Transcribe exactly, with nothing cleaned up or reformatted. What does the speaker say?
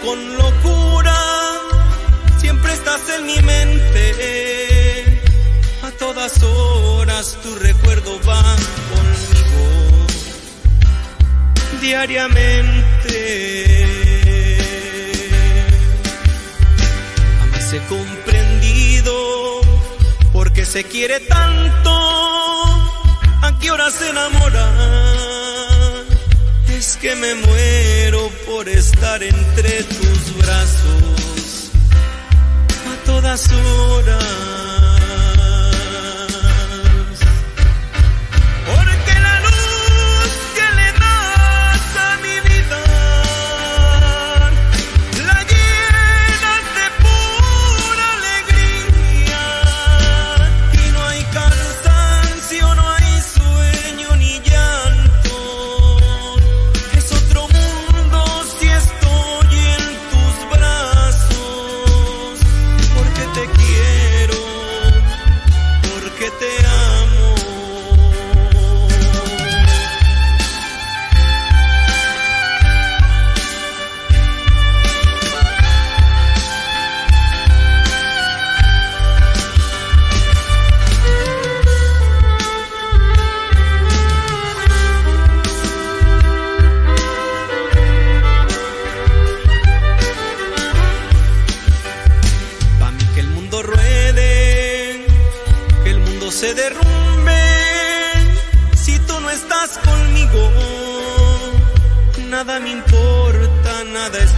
con locura, siempre estás en mi mente. A todas horas tu recuerdo va conmigo diariamente. Jamás he comprendido por qué se quiere tanto, a qué hora se enamora. Es que me muero por estar entre tus brazos a todas horas. Porque la luz que le das a mi vida la llenas de pura alegría. Y no hay cansancio, no hay sueño ni llanto. Es otro mundo si estoy en tus brazos. Porque te quiero, porque te amo. Pa' mí que el mundo ruede, que el mundo se derrumbe, si tú no estás conmigo, nada me importa, nada es